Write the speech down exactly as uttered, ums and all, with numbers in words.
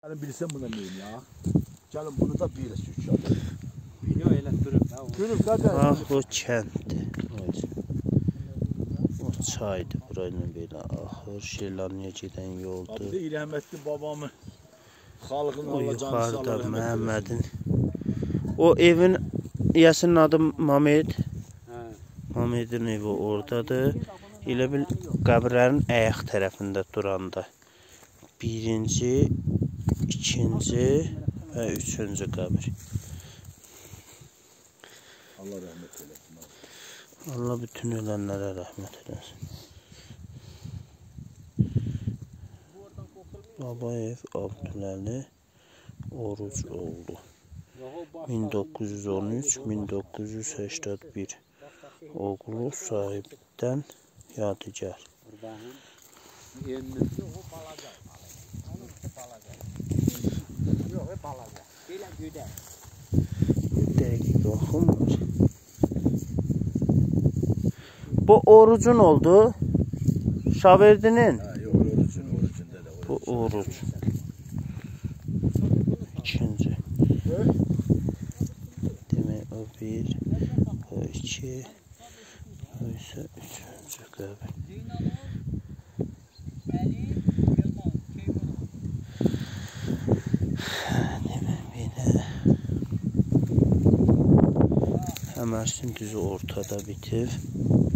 Ben bilsem buna neyim ya. Canım bunu da bir sürçüyor. Yok öyle durub da. Durub zaten. Ah o kənddir. O çaydır burayla belə axır. Şirlaniyə gedən yoldur. Abi de rəhmətli babamı. Xalqın O Allah canı sağlığı yuxarıda rəhmət Məhəmmədin. O evin yəsinin adı Mamed. Hə. Mamedin evi oradadır. Elə bil qəbirlərin ayaq tərəfində duranda. Birinci, ikinci və üçüncü qəbir. Allah rəhmət eləsin. Allah bütün ölənlərə rəhmət eləsin. Babayev Abdüləli Oruc oldu. min doqquz yüz on üç min doqquz yüz səksən bir oğlu sahibdən yadigar. Dəqiq baxımır. Bu Orucun oldu. Şaverdinin. Ha yok orucun orucunda da. Bu Oruc. İkinci. Demək o bir, o iki, o isə üçüncü qəbir. Demək belə. Həmərsin düzü ortada bitib.